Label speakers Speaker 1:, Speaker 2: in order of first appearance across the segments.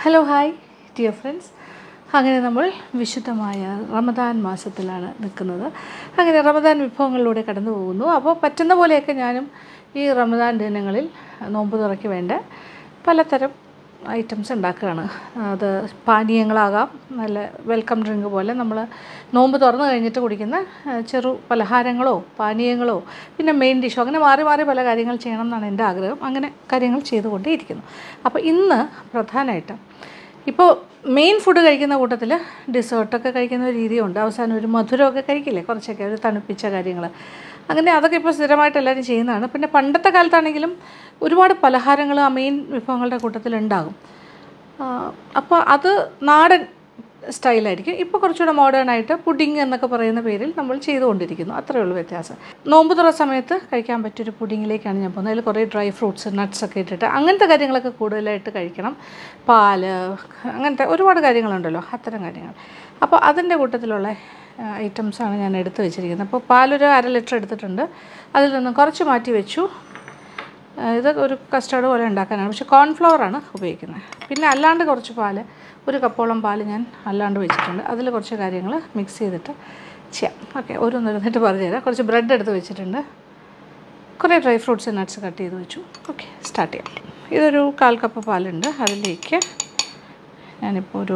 Speaker 1: Hello hi dear friends. അങ്ങനെ നമ്മൾ വിശുദ്ധമായ റമദാൻ മാസത്തിലാണ് നിൽക്കുന്നത്. അങ്ങനെ റമദാൻ വിഭവങ്ങളിലൂടെ കടന്നു പോകുന്നു. അപ്പോൾ പറ്റുന്ന പോലെയൊക്കെ ഞാനും ഈ റമദാൻ ദിനങ്ങളിൽ നോമ്പ് തുറയ്ക്ക് വേണ്ട പലതരം ഐറ്റംസ് ഉണ്ടാക്കുകയാണ്. അത് പാനീയങ്ങളാകാം, നല്ല വെൽക്കം ഡ്രിങ്ക് പോലെ നമ്മൾ നോമ്പ് തുറന്നു കഴിഞ്ഞിട്ട് കുടിക്കുന്ന ചെറു പലഹാരങ്ങളോ പാനീയങ്ങളോ പിന്നെ മെയിൻ ഡിഷോ, അങ്ങനെ മാറി മാറി പല കാര്യങ്ങൾ ചെയ്യണം എന്നാണ് എൻ്റെ ആഗ്രഹം. അങ്ങനെ കാര്യങ്ങൾ ചെയ്തുകൊണ്ടേയിരിക്കുന്നു. അപ്പോൾ ഇന്ന് പ്രധാനമായിട്ടും ഇപ്പോൾ മെയിൻ ഫുഡ് കഴിക്കുന്ന കൂട്ടത്തിൽ ഡിസേർട്ടൊക്കെ കഴിക്കുന്ന ഒരു രീതിയുണ്ട്. അവസാനം ഒരു മധുരമൊക്കെ കഴിക്കില്ലേ, കുറച്ചൊക്കെ ഒരു തണുപ്പിച്ച കാര്യങ്ങൾ, അങ്ങനെ അതൊക്കെ ഇപ്പോൾ സ്ഥിരമായിട്ട് എല്ലാവരും ചെയ്യുന്നതാണ്. പിന്നെ പണ്ടത്തെ കാലത്താണെങ്കിലും ഒരുപാട് പലഹാരങ്ങൾ ആ മെയിൻ വിഭവങ്ങളുടെ കൂട്ടത്തിലുണ്ടാകും. അപ്പോൾ അത് നാടൻ സ്റ്റൈലായിരിക്കും. ഇപ്പോൾ കുറച്ചുകൂടെ മോഡേണായിട്ട് പുഡിങ് എന്നൊക്കെ പറയുന്ന പേരിൽ നമ്മൾ ചെയ്തുകൊണ്ടിരിക്കുന്നു. അത്രയേ ഉള്ളൂ വ്യത്യാസം. നോമ്പ് തുറ സമയത്ത് കഴിക്കാൻ പറ്റിയൊരു പുഡിങ്ങിലേക്കാണ് ഞാൻ പോകുന്നത്. അതിൽ കുറേ ഡ്രൈ ഫ്രൂട്ട്സ്, നട്ട്സൊക്കെ ഇട്ടിട്ട് അങ്ങനത്തെ കാര്യങ്ങളൊക്കെ കൂടുതലായിട്ട് കഴിക്കണം. പാല്, അങ്ങനത്തെ ഒരുപാട് കാര്യങ്ങളുണ്ടല്ലോ, അത്തരം കാര്യങ്ങൾ. അപ്പോൾ അതിൻ്റെ കൂട്ടത്തിലുള്ള ഐറ്റംസാണ് ഞാൻ എടുത്ത് വെച്ചിരിക്കുന്നത്. അപ്പോൾ പാലൊരു 1/2 ലിറ്റർ എടുത്തിട്ടുണ്ട്. അതിൽ നിന്നും കുറച്ച് മാറ്റി വെച്ചു. ഇത് ഒരു കസ്റ്റർഡ് പോലെ ഉണ്ടാക്കാനാണ്, പക്ഷേ കോൺഫ്ലവറാണ് ഉപയോഗിക്കുന്നത്. പിന്നെ അല്ലാണ്ട് കുറച്ച് പാല്, 1 കപ്പോളം പാല് ഞാൻ അല്ലാണ്ട് വെച്ചിട്ടുണ്ട്. അതിൽ കുറച്ച് കാര്യങ്ങൾ മിക്സ് ചെയ്തിട്ട് ചെയ്യാം. ഓക്കെ, ഓരോന്നിരുന്നിട്ട് പറഞ്ഞുതരാം. കുറച്ച് ബ്രെഡ് എടുത്ത് വെച്ചിട്ടുണ്ട്, കുറേ ഡ്രൈ ഫ്രൂട്ട്സ്, നട്ട്സ് കട്ട് ചെയ്ത് വെച്ചു. ഓക്കെ, സ്റ്റാർട്ട് ചെയ്യാം. ഇതൊരു 1/4 കപ്പ് പാലുണ്ട്. അതിലേക്ക് ഞാനിപ്പോൾ ഒരു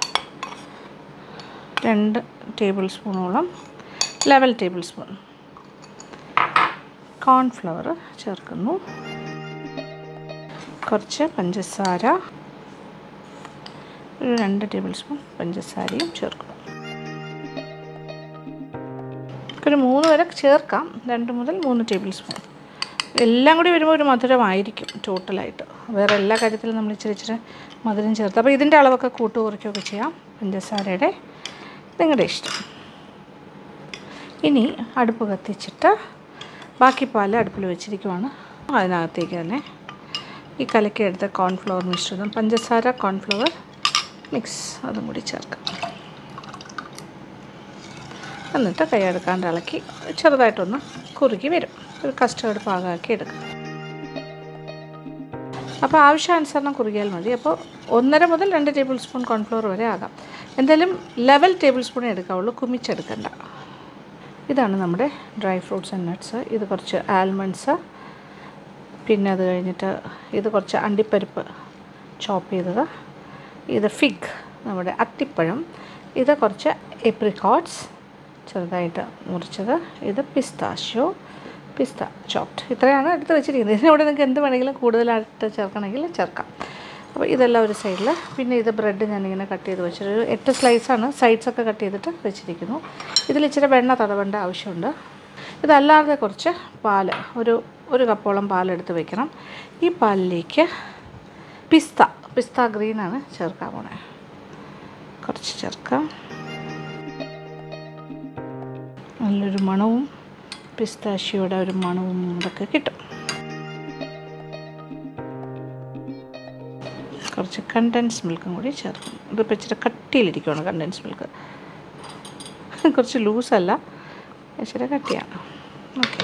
Speaker 1: 2 ടേബിൾ സ്പൂണോളം, 11 ടേബിൾ സ്പൂൺ കോൺഫ്ലവർ ചേർക്കുന്നു. കുറച്ച് പഞ്ചസാര, ഒരു 2 ടേബിൾ സ്പൂൺ പഞ്ചസാരയും ചേർക്കുന്നു. ഒരു 3 വരെ ചേർക്കാം, 2 മുതൽ 3 ടേബിൾ സ്പൂൺ. എല്ലാം കൂടി വരുമ്പോൾ ഒരു മധുരമായിരിക്കും ടോട്ടലായിട്ട്. വേറെ എല്ലാ കാര്യത്തിലും നമ്മൾ ഇച്ചിരി മധുരം ചേർത്ത്. അപ്പോൾ ഇതിൻ്റെ അളവൊക്കെ കുറയ്ക്കുകയൊക്കെ ചെയ്യാം, പഞ്ചസാരയുടെ, നിങ്ങളുടെ ഇഷ്ടം. ഇനി അടുപ്പ് കത്തിച്ചിട്ട് ബാക്കി പാല് അടുപ്പിൽ വെച്ചിരിക്കുവാണ്. അതിനകത്തേക്ക് തന്നെ ഈ കലക്കിയെടുത്ത കോൺഫ്ലവർ മിശ്രിതം, പഞ്ചസാര കോൺഫ്ലവർ മിക്സ്, അതും കൂടി ചേർക്കാം. എന്നിട്ട് കൈയെടുക്കാണ്ട് ഇളക്കി ചെറുതായിട്ടൊന്ന് കുറുകി വരും. ഒരു കസ്റ്റേർഡ് പാകമാക്കി എടുക്കാം. അപ്പോൾ ആവശ്യാനുസരണം കുറുകിയാൽ മതി. അപ്പോൾ 1.5 മുതൽ 2 ടേബിൾ സ്പൂൺ കോൺഫ്ലവർ വരെ ആകാം. എന്തായാലും 11 ടേബിൾ സ്പൂണേ എടുക്കാവുള്ളൂ, കുമിച്ചെടുക്കണ്ട. ഇതാണ് നമ്മുടെ ഡ്രൈ ഫ്രൂട്ട്സ് ആൻഡ് നട്ട്സ്. ഇത് കുറച്ച് ആൽമണ്ട്സ്, പിന്നെ അത് കഴിഞ്ഞിട്ട് ഇത് കുറച്ച് അണ്ടിപ്പരിപ്പ് ചോപ്പ് ചെയ്തത്, ഇത് ഫിഗ്, നമ്മുടെ അത്തിപ്പഴം, ഇത് കുറച്ച് എപ്രിക്കോട്ട്സ് ചെറുതായിട്ട് മുറിച്ചത്, ഇത് പിസ്താഷ്യോ, പിസ്ത ചോപ്ഡ്. ഇത്രയാണ് എടുത്ത് വെച്ചിരിക്കുന്നത്. ഇതിനോട് നിങ്ങൾക്ക് എന്ത് വേണമെങ്കിലും കൂടുതലായിട്ട് ചേർക്കണമെങ്കിൽ ചേർക്കാം. അപ്പോൾ ഇതെല്ലാം ഒരു സൈഡിൽ. പിന്നെ ഇത് ബ്രെഡ് ഞാനിങ്ങനെ കട്ട് ചെയ്ത് വെച്ചിട്ട് 8 സ്ലൈസാണ്, സൈഡ്സൊക്കെ കട്ട് ചെയ്തിട്ട് വെച്ചിരിക്കുന്നു. ഇതിൽ ഇച്ചിരി വെണ്ണ തടവേണ്ട ആവശ്യമുണ്ട്. ഇതല്ലാതെ കുറച്ച് പാല്, ഒരു കപ്പോളം പാലെടുത്ത് വെക്കണം. ഈ പാലിലേക്ക് പിസ്ത ഗ്രീനാണ് ചേർക്കാൻ പോണേ. കുറച്ച് ചേർക്കാം. നല്ലൊരു മണവും പിസ്താഷ്യോയുടെ ഒരു മണവും ഇതൊക്കെ കിട്ടും. കുറച്ച് കണ്ടൻസ് മിൽക്കും കൂടി ചേർക്കും. ഇതിപ്പോൾ ഇച്ചിരി കട്ടിയിലിരിക്കുകയാണ് കണ്ടൻസ് മിൽക്ക്, കുറച്ച് ലൂസല്ല, ഇച്ചിരി കട്ടിയാണ്. ഓക്കെ,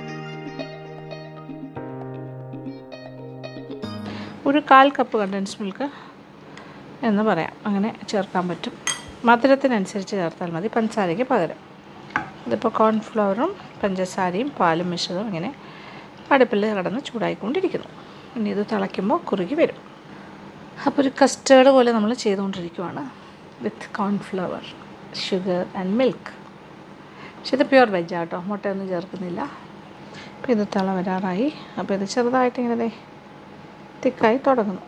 Speaker 1: ഒരു 1/4 കപ്പ് കണ്ടൻസ് മിൽക്ക് എന്ന് പറയാം. അങ്ങനെ ചേർക്കാൻ പറ്റും. മധുരത്തിനനുസരിച്ച് ചേർത്താൽ മതി, പഞ്ചസാരയ്ക്ക് പകരം. ഇതിപ്പോൾ കോൺഫ്ലവറും പഞ്ചസാരയും പാലും മിശ്രിതവും ഇങ്ങനെ അടുപ്പിൽ കിടന്ന് ചൂടായിക്കൊണ്ടിരിക്കുന്നു. ഇനി ഇത് തിളയ്ക്കുമ്പോൾ കുറുകി വരും. അപ്പോൾ ഒരു കസ്റ്റേർഡ് പോലെ നമ്മൾ ചെയ്തുകൊണ്ടിരിക്കുവാണ് with cornflour, sugar and milk. പക്ഷേ ഇത് പ്യുവർ വെജ് ആട്ടോ, മുട്ടയൊന്നും ചേർക്കുന്നില്ല. അപ്പോൾ ഇത് തിള വരാറായി. അപ്പോൾ ഇത് ചെറുതായിട്ട് ഇങ്ങനെ തിക്കായി തുടങ്ങുന്നു.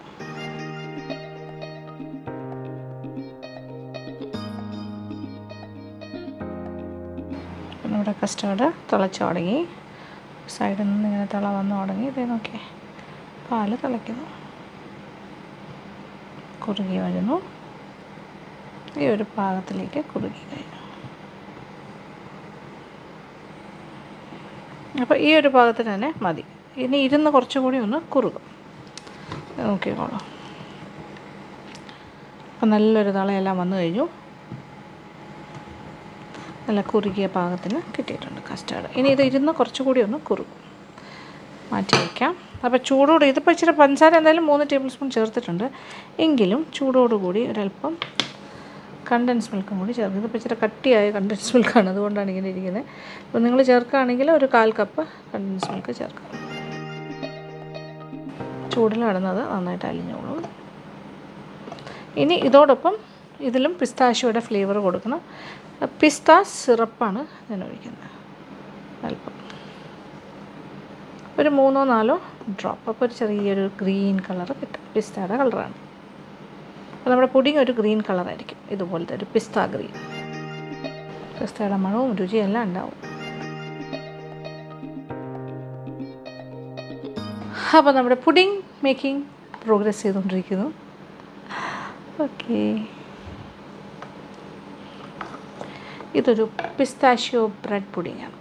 Speaker 1: പിന്നെ ഇവിടെ കസ്റ്റേർഡ് തിളച്ച് തുടങ്ങി, സൈഡിൽ നിന്ന് ഇങ്ങനെ തിള വന്ന് തുടങ്ങി. ഇതേ നോക്കിയേ, പാല് തിളയ്ക്കുന്നു, കുറുകി വരുന്നു. ഈ ഒരു പാകത്തിലേക്ക് കുറുകി കഴിഞ്ഞു. അപ്പോൾ ഈ ഒരു പാകത്തിന് തന്നെ മതി. ഇനി ഇരുന്ന് കുറച്ചും കൂടി ഒന്ന് കുറുകും, നോക്കിക്കോളൂ. അപ്പം നല്ലൊരു തളയെല്ലാം വന്നു കഴിഞ്ഞു. നല്ല കുറുകിയ പാകത്തിന് കിട്ടിയിട്ടുണ്ട് കസ്റ്റേർഡ്. ഇനി ഇത് ഇരുന്ന് കുറച്ചുകൂടി ഒന്ന് കുറുകും. മാറ്റി വയ്ക്കാം. അപ്പോൾ ചൂടോടെ ഇതിപ്പോൾ ഇച്ചിരി പഞ്ചസാര എന്തായാലും 3 ടേബിൾ സ്പൂൺ ചേർത്തിട്ടുണ്ട്, എങ്കിലും ചൂടോടുകൂടി ഒരല്പം കണ്ടൻസ് മിൽക്കും കൂടി ചേർക്കും. ഇതിപ്പോൾ ഇച്ചിരി കട്ടിയായ കണ്ടൻസ് മിൽക്കാണ്, അതുകൊണ്ടാണ് ഇങ്ങനെ ഇരിക്കുന്നത്. അപ്പോൾ നിങ്ങൾ ചേർക്കുകയാണെങ്കിൽ ഒരു 1/4 കപ്പ് കണ്ടൻസ് മിൽക്ക് ചേർക്കാം. ചൂടിൽ കിടന്നത് നന്നായിട്ട് അലിഞ്ഞോളൂ. ഇനി ഇതോടൊപ്പം ഇതിലും പിസ്താഷ്യോയുടെ ഫ്ലേവർ കൊടുക്കണം. പിസ്ത സിറപ്പാണ് ഞാൻ ഒഴിക്കുന്നത്, അല്പം ഒരു 3-4 ഡ്രോപ്പ്. അപ്പോൾ ഒരു ചെറിയൊരു ഗ്രീൻ കളർ കിട്ടും, പിസ്തയുടെ കളറാണ്. അപ്പോൾ നമ്മുടെ പുഡിങ് ഒരു ഗ്രീൻ കളറായിരിക്കും, ഇതുപോലത്തെ ഒരു പിസ്ത ഗ്രീൻ. പിസ്തയുടെ മണവും രുചിയെല്ലാം ഉണ്ടാവും. അപ്പോൾ നമ്മുടെ പുഡിങ് മേക്കിംഗ് പ്രോഗ്രസ് ചെയ്തുകൊണ്ടിരിക്കുന്നു. ഓക്കെ, ഇതൊരു പിസ്താഷ്യോ ബ്രെഡ് പുഡിങ്ങാണ്.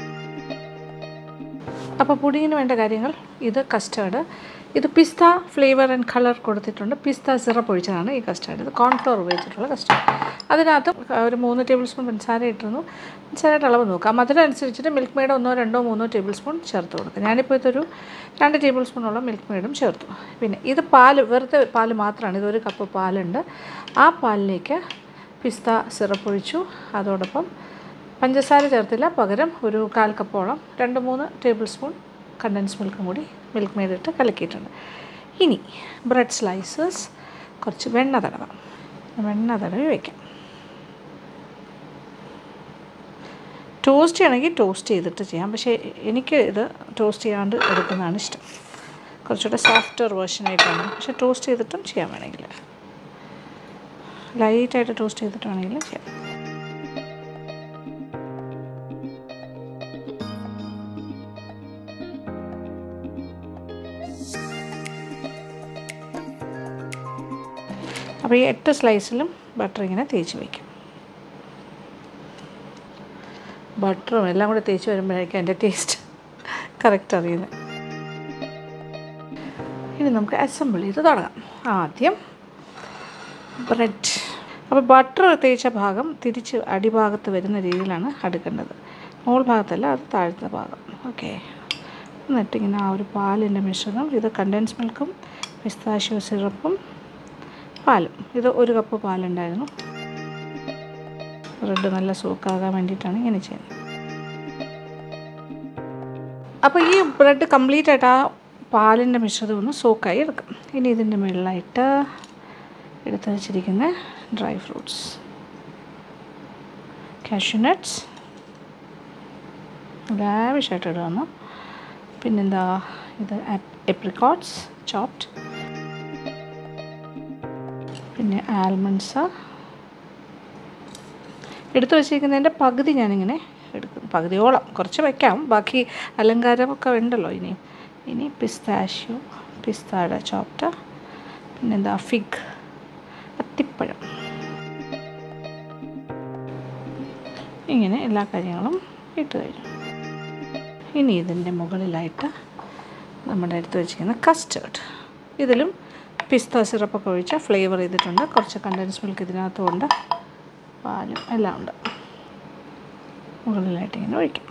Speaker 1: അപ്പോൾ പുഡിങ്ങിന് വേണ്ട കാര്യങ്ങൾ, ഇത് കസ്റ്റേർഡ്, ഇത് പിസ്ത ഫ്ലേവർ ആൻഡ് കളർ കൊടുത്തിട്ടുണ്ട്. പിസ്ത സിറപ്പ് ഒഴിച്ചതാണ് ഈ കസ്റ്റേർഡ്. ഇത് കോൺഫ്ലോർ ഉപയോഗിച്ചിട്ടുള്ള കസ്റ്റേർഡ്. അതിനകത്ത് ഒരു 3 ടേബിൾ സ്പൂൺ പഞ്ചസാര ഇട്ടിരുന്നു. പഞ്ചസാരയുടെ അളവ് നോക്കാം, അതിനനുസരിച്ചിട്ട് മിൽക്ക് മെയ്ഡ് 1, 2, 3 ടേബിൾ സ്പൂൺ ചേർത്ത് കൊടുക്കുക. ഞാനിപ്പോൾ ഇതൊരു 2 ടേബിൾ സ്പൂണോളം മിൽക്ക് മെയ്ഡും ചേർത്തു. പിന്നെ ഇത് പാല്, വെറുതെ പാല് മാത്രമാണ്, ഇതൊരു കപ്പ് പാലുണ്ട്. ആ പാലിലേക്ക് പിസ്ത സിറപ്പ് ഒഴിച്ചു. അതോടൊപ്പം പഞ്ചസാര ചേർത്തില്ല, പകരം ഒരു 1/4 കപ്പോളം 2-3 ടേബിൾ സ്പൂൺ കണ്ടൻസ് മിൽക്കും കൂടി മിൽക്ക് മെയ്ഡ് ഇട്ട് കലക്കിയിട്ടുണ്ട്. ഇനി ബ്രെഡ് സ്ലൈസസ്, കുറച്ച് വെണ്ണ തടവാം. വെണ്ണ തടവി വയ്ക്കാം. ടോസ്റ്റ് ചെയ്യണമെങ്കിൽ ടോസ്റ്റ് ചെയ്തിട്ട് ചെയ്യാം, പക്ഷേ എനിക്ക് ഇത് ടോസ്റ്റ് ചെയ്യാണ്ട് എടുക്കുന്നതാണ് ഇഷ്ടം. കുറച്ചുകൂടെ സോഫ്റ്റ്വെയർ വേർഷനായിട്ടാണ്, പക്ഷേ ടോസ്റ്റ് ചെയ്തിട്ടും ചെയ്യാൻ വേണമെങ്കിൽ, ലൈറ്റായിട്ട് ടോസ്റ്റ് ചെയ്തിട്ട് വേണമെങ്കിലും ചെയ്യാം. അപ്പോൾ ഈ 8 സ്ലൈസിലും ബട്ടർ ഇങ്ങനെ തേച്ച് വയ്ക്കും. ബട്ടറും എല്ലാം കൂടെ തേച്ച് വരുമ്പോഴേക്കും അതിൻ്റെ ടേസ്റ്റ് കറക്റ്റ് അറിയുന്നത്. ഇനി നമുക്ക് അസംബിൾ ചെയ്ത് തുടങ്ങാം. ആദ്യം ബ്രെഡ്, അപ്പോൾ ബട്ടർ തേച്ച ഭാഗം തിരിച്ച് അടിഭാഗത്ത് വരുന്ന രീതിയിലാണ് അടുക്കേണ്ടത്, മുകൾ ഭാഗത്തല്ല, അത് താഴത്തെ ഭാഗം. ഓക്കെ, എന്നിട്ടിങ്ങനെ ആ ഒരു പാലിൻ്റെ മിശ്രിതം, ഇത് കണ്ടൻസ് മിൽക്കും പിസ്താഷ്യോ സിറപ്പും പാലും, ഇത് 1 കപ്പ് പാലുണ്ടായിരുന്നു. ബ്രെഡ് നല്ല സോക്കാകാൻ വേണ്ടിയിട്ടാണ് ഇങ്ങനെ ചെയ്യുന്നത്. അപ്പോൾ ഈ ബ്രെഡ് കംപ്ലീറ്റ് ആയിട്ട് ആ പാലിൻ്റെ മിശ്രിതം ഒന്ന് സോക്കായി എടുക്കും. ഇനി ഇതിൻ്റെ മുകളിലായിട്ട് എടുത്ത് വെച്ചിരിക്കുന്ന ഡ്രൈ ഫ്രൂട്ട്സ്, കാഷ്യൂ നട്ട്സ് ലാവിഷായിട്ട് ഇടുകയാണ്. പിന്നെന്താ, ഇത് എപ്രിക്കോട്ട്സ് ചോപ്ഡ്, പിന്നെ ആൽമണ്ട്സ്. എടുത്തു വച്ചിരിക്കുന്നതിൻ്റെ പകുതി ഞാനിങ്ങനെ എടുക്കും, പകുതിയോളം, കുറച്ച് വയ്ക്കാം, ബാക്കി അലങ്കാരമൊക്കെ ഉണ്ടല്ലോ. ഇനി പിസ്താഷ്യോ, പിസ്തായുടെ ചോപ്ഡ്, പിന്നെന്താ ഫിഗ്, അത്തിപ്പഴം. ഇങ്ങനെ എല്ലാ കാര്യങ്ങളും ഇട്ട് കഴിഞ്ഞു. ഇനി ഇതിൻ്റെ മുകളിലായിട്ട് നമ്മുടെ എടുത്ത് വെച്ചിരിക്കുന്ന കസ്റ്റേർഡ്, ഇതിലും പിസ്ത സിറപ്പൊക്കെ ഒഴിച്ച് ഫ്ലേവർ ചെയ്തിട്ടുണ്ട്. കുറച്ച് കണ്ടൻസ് മിൽക്ക് ഇതിനകത്തുമുണ്ട്, പാലും എല്ലാം ഉണ്ട്. മുകളിലായിട്ട് ഇങ്ങനെ ഒഴിക്കും.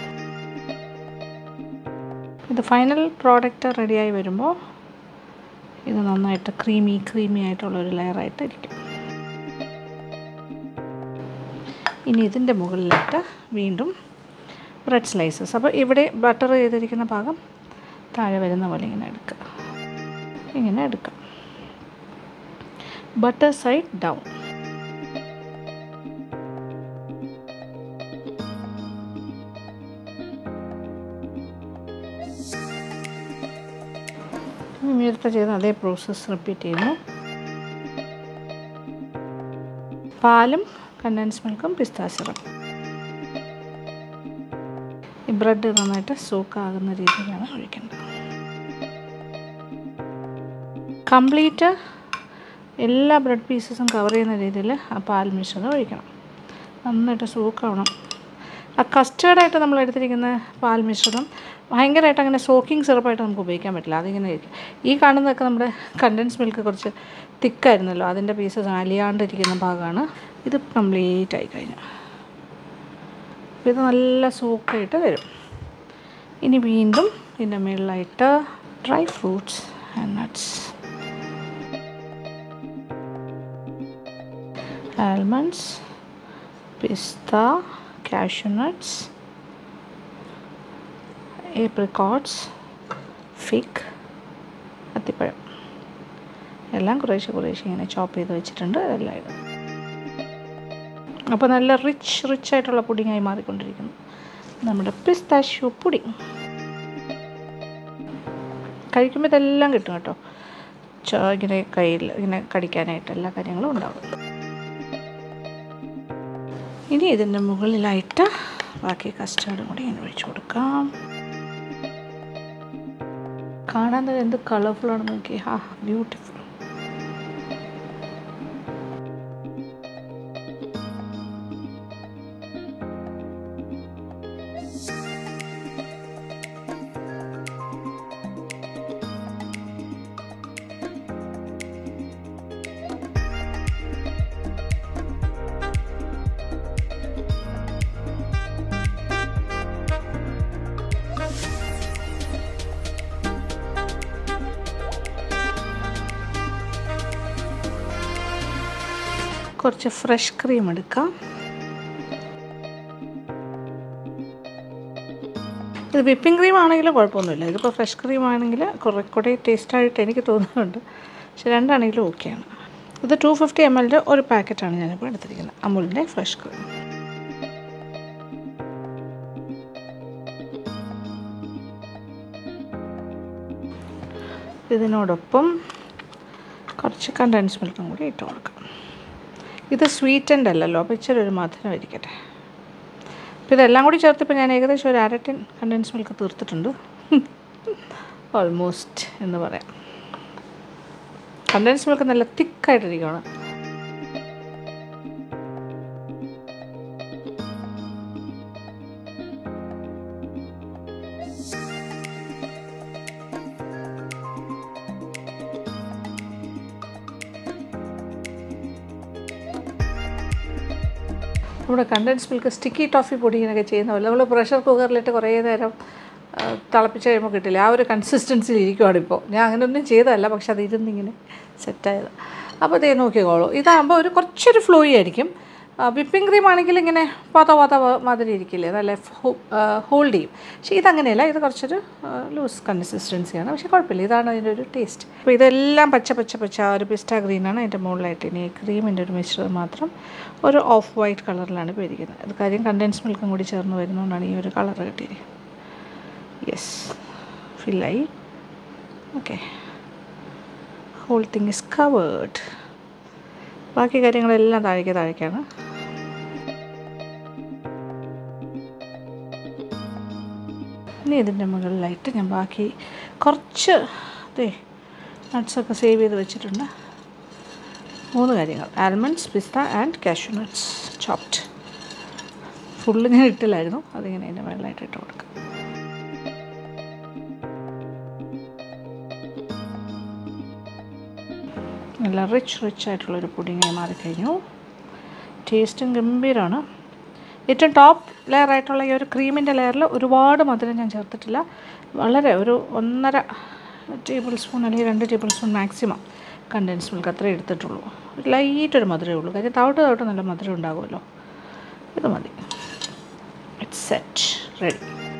Speaker 1: ഇത് ഫൈനൽ പ്രോഡക്റ്റ് റെഡിയായി വരുമ്പോൾ ഇത് നന്നായിട്ട് ക്രീമി ആയിട്ടുള്ളൊരു ലെയറായിട്ട് ഇരിക്കും. ഇനി ഇതിൻ്റെ മുകളിലായിട്ട് വീണ്ടും ബ്രെഡ് സ്ലൈസസ്, അപ്പോൾ ഇവിടെ ബട്ടർ ചെയ്തിരിക്കുന്ന ഭാഗം താഴെ വരുന്ന പോലെ ഇങ്ങനെ എടുക്കാം, ബട്ടർ സൈഡ് ഡൗൺ. നേരത്തെ ചെയ്ത അതേ പ്രോസസ്സ് റിപ്പീറ്റ് ചെയ്യുന്നു. പാലും കണ്ടൻസ് മിൽക്കും പിസ്ത സിറപ്പ്, ഈ ബ്രെഡ് നന്നായിട്ട് സോക്കാകുന്ന രീതിയിലാണ് ഒഴിക്കേണ്ടത്. കംപ്ലീറ്റ് എല്ലാ ബ്രെഡ് പീസസും കവർ ചെയ്യുന്ന രീതിയിൽ ആ പാൽ മിശ്രിതം ഒഴിക്കണം, നന്നായിട്ട് സോക്കാവണം. ആ കസ്റ്റേർഡായിട്ട് നമ്മൾ എടുത്തിരിക്കുന്ന പാൽ മിശ്രിതം ഭയങ്കരമായിട്ട് അങ്ങനെ സോക്കിംഗ് സിറപ്പായിട്ട് നമുക്ക് ഉപയോഗിക്കാൻ പറ്റില്ല, അതിങ്ങനെ ഇരിക്കും. ഈ കാണുന്നതൊക്കെ നമ്മുടെ കണ്ടൻസ് മിൽക്ക് കുറച്ച് തിക്കായിരുന്നല്ലോ, അതിൻ്റെ പീസസ് അലിയാണ്ടിരിക്കുന്ന ഭാഗമാണ്. ഇത് കംപ്ലീറ്റ് ആയി കഴിഞ്ഞു, ഇത് നല്ല സോക്കായിട്ട് വരും. ഇനി വീണ്ടും ഇതിൻ്റെ മുകളിലായിട്ട് dry fruits and nuts. Almonds, pista, cashew nuts, apricots, fig, അത്തിപ്പഴം എല്ലാം കുറേശ്ശെ ഇങ്ങനെ ചോപ്പ് ചെയ്ത് വെച്ചിട്ടുണ്ട്. എല്ലാം ഇടും. അപ്പോൾ നല്ല റിച്ച് ആയിട്ടുള്ള പുഡിങ്ങായി മാറിക്കൊണ്ടിരിക്കുന്നു നമ്മുടെ പിസ്താഷ്യോ പുഡിങ്. കഴിക്കുമ്പോൾ ഇതെല്ലാം കിട്ടും കേട്ടോ. ഇങ്ങനെ കയ്യിൽ ഇങ്ങനെ കടിക്കാനായിട്ട് എല്ലാ കാര്യങ്ങളും ഉണ്ടാകും. ഇനി ഇതിൻ്റെ മുകളിലായിട്ട് ബാക്കി കസ്റ്റാർഡും കൂടി ഇങ്ങനെ ഒഴിച്ചു കൊടുക്കാം. കാണാൻ തന്നെ എന്ത് കളർഫുള്ളാണ് നോക്കി. ബ്യൂട്ടിഫുൾ. കുറച്ച് ഫ്രഷ് ക്രീം എടുക്കാം. ഇത് വിപ്പിംഗ് ക്രീം ആണെങ്കിലും കുഴപ്പമൊന്നുമില്ല. ഇതിപ്പോൾ ഫ്രഷ് ക്രീം ആണെങ്കിൽ കുറേ ടേസ്റ്റായിട്ട് എനിക്ക് തോന്നുന്നുണ്ട്. പക്ഷെ രണ്ടാണെങ്കിലും ഓക്കെയാണ്. ഇത് 250 ml ഒരു പാക്കറ്റാണ് ഞാനിപ്പോൾ എടുത്തിരിക്കുന്നത്, അമൂലിൻ്റെ ഫ്രഷ് ക്രീം. ഇതിനോടൊപ്പം കുറച്ച് കണ്ടൻസ് മിൽക്കും കൂടി ഇട്ട് കൊടുക്കാം. ഇത് സ്വീറ്റൻഡ് അല്ലല്ലോ, അപ്പോൾ ഇച്ചിരി ഒരു മധുരം ഇരിക്കട്ടെ. അപ്പോൾ ഇതെല്ലാം കൂടി ചേർത്തിപ്പോൾ ഞാൻ ഏകദേശം ഒരു 1/2 tin കണ്ടൻസ് മിൽക്ക് തീർത്തിട്ടുണ്ട്. ഓൾമോസ്റ്റ് എന്ന് പറയാം. കണ്ടൻസ് മിൽക്ക് നല്ല തിക്കായിട്ടിരിക്കുകയാണ്. നമ്മുടെ കണ്ടൻസ് മിൽക്ക് സ്റ്റിക്കി ടോഫി പൊടിങ്ങനൊക്കെ ചെയ്യുന്ന പോലെ നമ്മൾ പ്രഷർ കുക്കറിലിട്ട് കുറേ നേരം തിളപ്പിച്ച് കഴിയുമ്പോൾ കിട്ടില്ല. ആ ഒരു കൺസിസ്റ്റൻസിയിൽ ഇരിക്കുവാണ് ഇപ്പോൾ. ഞാൻ അങ്ങനെയൊന്നും ചെയ്തതല്ല, പക്ഷെ അത് ഇരുന്നിങ്ങനെ സെറ്റായത്. അപ്പോൾ ഇതേ നോക്കിക്കോളൂ. ഇതാകുമ്പോൾ കുറച്ചൊരു ഫ്ലോയി ആയിരിക്കും. വിപ്പിംഗ് ക്രീം ആണെങ്കിൽ ഇങ്ങനെ പാത്ത മാതിരി ഇരിക്കില്ലേ, നല്ല ഹോൾഡ് ചെയ്യും. പക്ഷേ ഇതങ്ങനെയല്ല, ഇത് കുറച്ചൊരു ലൂസ് കൺസിസ്റ്റൻസിയാണ്. പക്ഷേ കുഴപ്പമില്ല, ഇതാണ് അതിൻ്റെ ഒരു ടേസ്റ്റ്. അപ്പോൾ ഇതെല്ലാം പച്ച ഒരു പിസ്ത ഗ്രീനാണ് അതിൻ്റെ മുകളിലായിട്ട്. ഇനി ക്രീമിൻ്റെ ഒരു മിശ്രിതം മാത്രം ഒരു ഓഫ് വൈറ്റ് കളറിലാണ് ഇപ്പോൾ ഇരിക്കുന്നത്. അത് കാര്യം കണ്ടൻസ് മിൽക്കും കൂടി ചേർന്ന് വരുന്നതുകൊണ്ടാണ് ഈ ഒരു കളർ കിട്ടിയിരിക്കുന്നത്. യെസ്, ഫില്ലായി. Okay, whole thing is covered. ബാക്കി കാര്യങ്ങളെല്ലാം താഴേക്കാണ്. ഇനി ഇതിൻ്റെ മുകളിലായിട്ട് ഞാൻ ബാക്കി കുറച്ച് നട്ട്സൊക്കെ സേവ് ചെയ്ത് വെച്ചിട്ടുണ്ട്. 3 കാര്യങ്ങൾ: almonds, pista and cashew nuts chopped. Full ഞാൻ ഇട്ടില്ലായിരുന്നു, അതിങ്ങനെ അതിൻ്റെ മുകളിലായിട്ട് ഇട്ട് കൊടുക്കാം. നല്ല റിച്ച് ആയിട്ടുള്ളൊരു പുഡിങ്ങായി മാറിക്കഴിഞ്ഞു. ടേസ്റ്റും ഗംഭീരമാണ്. ഏറ്റവും ടോപ്പ് ലെയറായിട്ടുള്ള ഈ ഒരു ക്രീമിൻ്റെ ലെയറിൽ ഒരുപാട് മധുരം ഞാൻ ചേർത്തിട്ടില്ല. വളരെ ഒരു 1.5 ടേബിൾ സ്പൂൺ അല്ലെങ്കിൽ 2 tablespoon maximum condensed milk അത്രേ എടുത്തിട്ടുള്ളൂ. ലൈറ്റൊരു മധുരമേ ഉള്ളൂ. കാര്യം തവിട്ട് നല്ല മധുരം ഉണ്ടാകുമല്ലോ. ഇത് മതി. It's set, ready.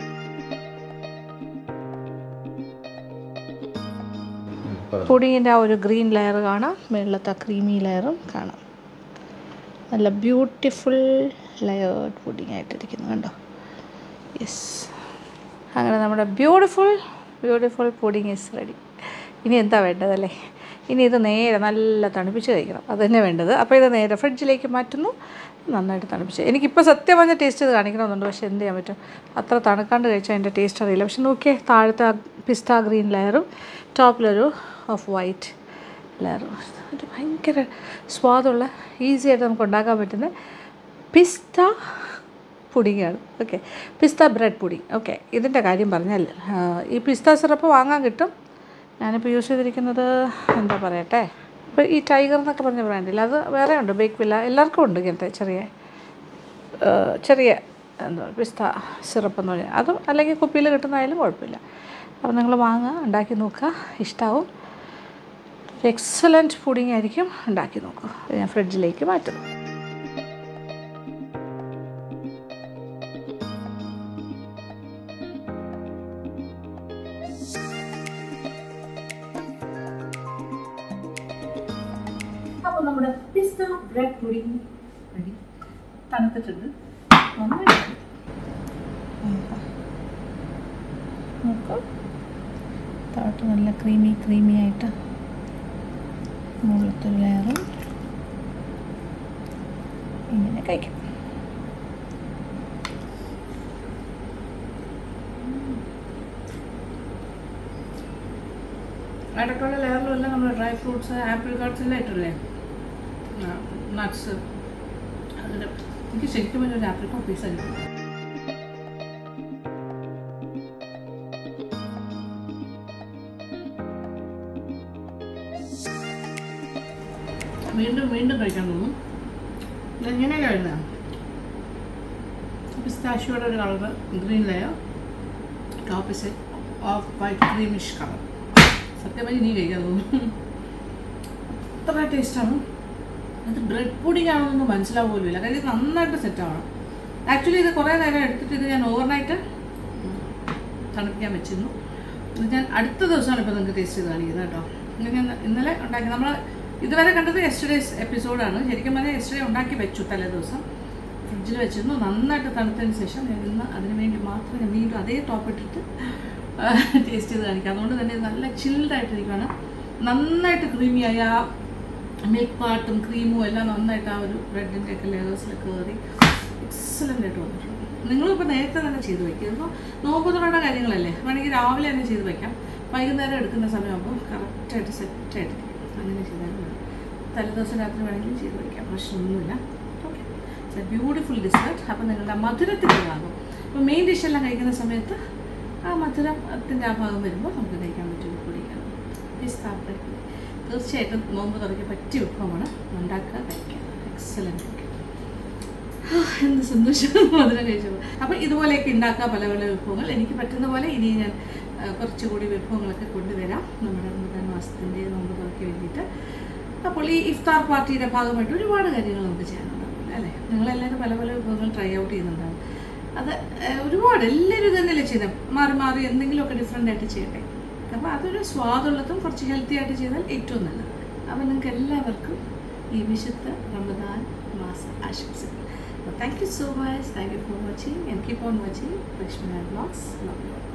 Speaker 1: പുഡിങ്ങിൻ്റെ ആ ഒരു ഗ്രീൻ ലെയർ കാണാം, മുകളിലത്തെ ക്രീമി ലെയറും കാണാം. നല്ല ബ്യൂട്ടിഫുൾ ലെയേർഡ് പുഡിങ് ആയിട്ടിരിക്കുന്നു, കണ്ടോ? യെസ്, അങ്ങനെ നമ്മുടെ ബ്യൂട്ടിഫുൾ പുഡിങ് ഈസ് റെഡി. ഇനി എന്താ വേണ്ടതല്ലേ? ഇനി ഇത് നേരെ നല്ല തണുപ്പിച്ച് കഴിക്കണം, അത് തന്നെ വേണ്ടത്. അപ്പോൾ ഇത് നേരെ ഫ്രിഡ്ജിലേക്ക് മാറ്റുന്നു, നന്നായിട്ട് തണുപ്പിച്ച്. എനിക്കിപ്പോൾ സത്യം പറഞ്ഞ ടേസ്റ്റ് ഇത് കാണിക്കണമെന്നുണ്ട്, പക്ഷേ എന്ത് ചെയ്യാൻ പറ്റും, അത്ര തണുക്കാണ്ട് കഴിച്ചാൽ അതിൻ്റെ ടേസ്റ്റ് അറിയില്ല. പക്ഷെ നോക്കിയേ, താഴത്തെ പിസ്ത ഗ്രീൻ ലെയറും ടോപ്പിലൊരു ഓഫ് വൈറ്റ് ലെയറും. ഒരു ഭയങ്കര സ്വാദുള്ള, ഈസി ആയിട്ട് നമുക്ക് ഉണ്ടാക്കാൻ പറ്റുന്ന പിസ്ത പുഡിങ്ങാണ്. Okay, pista bread pudding. Okay, ഇതിൻ്റെ കാര്യം പറഞ്ഞാൽ ഈ പിസ്ത സിറപ്പ് വാങ്ങാൻ കിട്ടും. ഞാനിപ്പോൾ യൂസ് ചെയ്തിരിക്കുന്നത് എന്താ പറയട്ടെ, ഇപ്പോൾ ഈ ടൈഗർ എന്നൊക്കെ പറഞ്ഞ ബ്രാൻഡില്ല, അത് വേറെ ഉണ്ട്, ബേക്ക് വില്ല, എല്ലാവർക്കും ഉണ്ട് ഇങ്ങനത്തെ ചെറിയ എന്താ പിസ്ത സിറപ്പ് എന്ന് പറഞ്ഞാൽ. അതും അല്ലെങ്കിൽ കുപ്പിയിൽ കിട്ടുന്നതായാലും കുഴപ്പമില്ല. അപ്പോൾ നിങ്ങൾ വാങ്ങുക, ഉണ്ടാക്കി നോക്കുക, ഇഷ്ടമാവും. എക്സലൻറ്റ് പുഡിംഗ് ആയിരിക്കും. ഉണ്ടാക്കി നോക്കുക. ഞാൻ ഫ്രിഡ്ജിലേക്ക് മാറ്റുന്നു. അപ്പോൾ നമ്മുടെ പിസ്ത ബ്രെഡ് പുഡിംഗ് റെഡി. തണുത്തിട്ടുണ്ട്. നന്നായിട്ട് നോക്കാം. താഴത്ത് നല്ല ക്രീമി ആയിട്ട് മുകളിലത്തെ ലെയറും ഇങ്ങനെ കഴിക്കാം. ഇടയ്ക്കുള്ള ലെയറിലെല്ലാം നമ്മൾ ഡ്രൈ ഫ്രൂട്ട്സ്, ആപ്പിൾ കട്ട്സ് എല്ലാം ഇട്ടില്ലേ, നട്ട്സ്. അതിൽ എനിക്ക് ശരിക്കും പറഞ്ഞ ഒരു ആപ്രിക്കോട്ട് പീസ് ആയിരിക്കും. വീണ്ടും കഴിക്കാൻ തോന്നും. ഇതെങ്ങനെ കഴിയുന്നതാണ്. പിസ്താഷ്യോടെ ഒരു colour, green layer, top is off white creamish colour. സത്യം പറഞ്ഞ് ഇനി കഴിക്കാൻ തോന്നും. അത്ര ടേസ്റ്റാണ്. അത് ബ്രെഡ് പുഡിംഗ് ആണെന്നൊന്നും മനസ്സിലാവുകയില്ല. കാര്യം ഇത് നന്നായിട്ട് സെറ്റാവണം. ആക്ച്വലി ഇത് കുറേ നേരം എടുത്തിട്ട് ഇത് ഞാൻ ഓവർനൈറ്റ് തണുപ്പിക്കാൻ വെച്ചിരുന്നു. ഇത് ഞാൻ അടുത്ത ദിവസമാണ് ഇപ്പോൾ നിങ്ങൾക്ക് ടേസ്റ്റ് ചെയ്ത് കാണിക്കുന്നത് കേട്ടോ. ഞാൻ ഇന്നലെ ഉണ്ടാക്കി, നമ്മൾ ഇതുവരെ കണ്ടത് യെസ്റ്റർഡേസ് എപ്പിസോഡാണ്. ശരിക്കും പറഞ്ഞാൽ യെസ്റ്റർഡേ ഉണ്ടാക്കി വെച്ചു, തലേ ദിവസം ഫ്രിഡ്ജിൽ വെച്ചിരുന്നു. നന്നായിട്ട് തണുത്തതിന് ശേഷം ഞാൻ ഇന്ന് അതിന് വേണ്ടി മാത്രം ഞാൻ വീണ്ടും അതേ ടോപ്പ് ഇട്ടിട്ട് ടേസ്റ്റ് ചെയ്ത് കാണിക്കാം. അതുകൊണ്ട് തന്നെ നല്ല ചിൽഡായിട്ടിരിക്കുകയാണ്. നന്നായിട്ട് ക്രീമിയായ ആ മിൽക്ക് പാർട്ടും ക്രീമും എല്ലാം നന്നായിട്ട് ആ ഒരു ബ്രെഡിൻ്റെ ഒക്കെ ലെയേഴ്സിൽ കയറി എക്സലൻ്റ് ആയിട്ട് വന്നിട്ടുണ്ട്. നിങ്ങളിപ്പോൾ നേരത്തെ തന്നെ ചെയ്ത് വയ്ക്കുക. ഇപ്പോൾ നോമ്പ് തുറയുടെ കാര്യങ്ങളല്ലേ, വേണമെങ്കിൽ രാവിലെ തന്നെ ചെയ്ത് വയ്ക്കാം. വൈകുന്നേരം എടുക്കുന്ന സമയമാകുമ്പോൾ കറക്റ്റായിട്ട് സെറ്റായിട്ട് അങ്ങനെ ചെയ്താൽ മതി. തലേദിവസം രാത്രി വേണമെങ്കിലും ചെയ്ത് വയ്ക്കാം, പ്രശ്നമൊന്നുമില്ല. Okay, it's a beautiful dessert. അപ്പോൾ നിങ്ങളുടെ മധുരത്തിൻ്റെ ഭാഗം, ഇപ്പോൾ മെയിൻ ഡിഷെല്ലാം കഴിക്കുന്ന സമയത്ത് ആ മധുരത്തിൻ്റെ ആ ഭാഗം വരുമ്പോൾ നമുക്ക് കഴിക്കാൻ പറ്റും. കുടിക്കണം പിസ്ത ബ്രെഡ്. തീർച്ചയായിട്ടും നോമ്പ് തുറയ്ക്ക് പറ്റിയ വിഭവമാണ്. ഉണ്ടാക്കുക, കഴിക്കുക. എക്സലൻ്റ്. എന്ത് സന്തോഷം മധുരം കഴിച്ചപ്പോൾ. അപ്പോൾ ഇതുപോലെയൊക്കെ ഉണ്ടാക്കുക പല പല വിഭവങ്ങൾ. എനിക്ക് പറ്റുന്ന പോലെ ഇനി ഞാൻ കുറച്ചുകൂടി വിഭവങ്ങളൊക്കെ കൊണ്ടുവരാം നമ്മുടെ റമദാൻ മാസത്തിൻ്റെ നോമ്പ് തുറയ്ക്ക് വേണ്ടിയിട്ട്. അപ്പോൾ ഈ ഇഫ്താർ പാർട്ടിയുടെ ഭാഗമായിട്ട് ഒരുപാട് കാര്യങ്ങൾ നമുക്ക് ചെയ്യാനുണ്ടാവില്ല അല്ലേ. നിങ്ങളെല്ലാവരും പല പല വിഭവങ്ങൾ ട്രൈ ഔട്ട് ചെയ്യുന്നുണ്ടാവും. അത് ഒരുപാട് എല്ലാവരും തന്നെയല്ലേ ചെയ്യുന്നത്. മാറി മാറി എന്തെങ്കിലുമൊക്കെ ഡിഫറെൻ്റായിട്ട് ചെയ്യട്ടെ. അപ്പോൾ അതൊരു സ്വാദുള്ളതും കുറച്ച് ഹെൽത്തി ആയിട്ട് ചെയ്താൽ ഏറ്റവും നല്ലത്. അപ്പോൾ നിങ്ങൾക്ക് എല്ലാവർക്കും ഈ വിശുദ്ധ റമദാൻ മാസ ആശംസകൾ. അപ്പോൾ thank you so much. Thank you for watching and keep on watching Rashmi Vlogs. Love you all.